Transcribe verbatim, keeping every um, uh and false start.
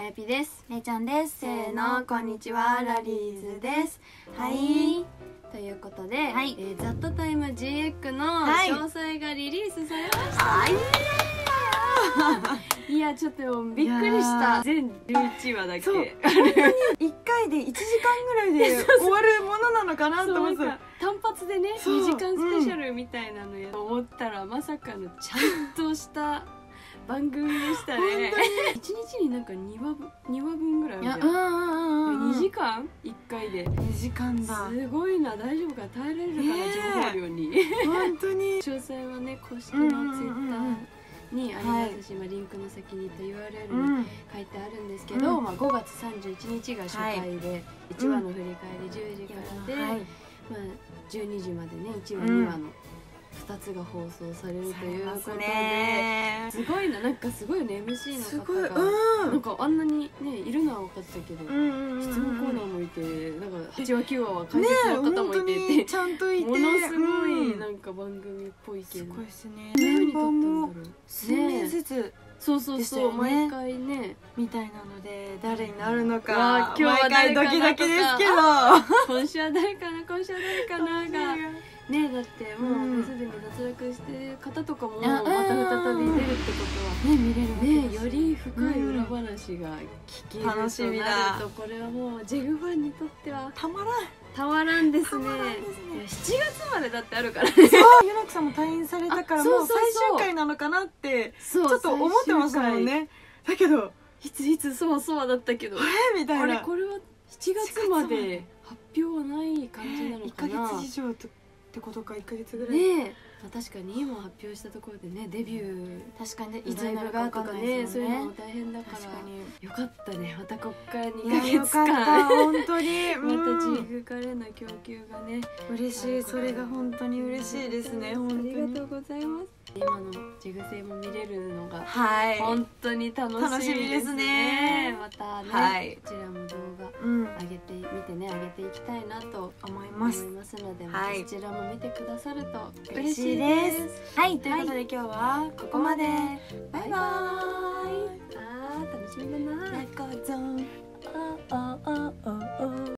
やぴです。 れいちゃんです。 せーの、こんにちは、ラリーズです。はい、ということで、はい、えー、ザットタイム ジーエック の詳細がリリースされました。はい、いやちょっとびっくりした。全じゅういちわだけ。そう本当にいっかいでいちじかんぐらいで終わるものなのかなと思って、 単発でねにじかんスペシャルみたいなのやと思ったら、まさかのちゃんとした番組でしたね。いちにちになんかにわぶんぐらいあるじゃん。にじかんいっかいでにじかんだ。 すごいな。大丈夫か、耐えられるかな、情報量に。 本当に詳細はね、公式のツイッターにありますし、リンクの先にと ユーアールエル に書いてあるんですけど、まあごがつさんじゅういちにちが初回でいちわの振り返りじゅうじからで、まあじゅうにじまでねいちわにわのふたつが放送されるということで、すごいな。なんかすごいね、 エムシー の方がなんかあんなにねいるのは分かってたけど、質問コーナーもいて、なんかはちわきゅうわは解説の方もいてて、ちゃんといて、ものすごいなんか番組っぽいけど、すごいですね。メンバーも数名ずつ、そうそうそう、毎回ねみたいなので、誰になるのか今日は誰かなとか、 ドキドキですけど、 今週は誰かな、今週は誰かながね、だってもうすでに脱落してる方とかもまた再び出るってことはね、見れるわけね、より深い裏話が聞けるとなると、これはもうジェグファンにとってはたまらんたまらんですね。しちがつまでだってあるからね。 そう、ユナクさんも退院されたからもう最終回なのかなってちょっと思ってましたもんね。だけどいついつそうそうだったけど、 えみたいな、あれこれはしちがつまで発表はない感じなのかな。いっかげつ以上とってことか、いっかげつぐらいね。確かに今発表したところでね、デビュー確かにいつになるかとかね、そういうのも大変だから、よかったね。またこっからにかげつかん本当にまたジーグからの供給がね、 嬉しい。それが本当に嬉しいですね。本当にありがとうございます。今のジグセも見れるのがはい本当に楽しみですね。またね、こちらも動画上げてみてね、上げていきたいなと思いますので、またそちらも見てくださると嬉しいです。はい、ということで今日はここまで。バイバーイ。あー楽しみだな。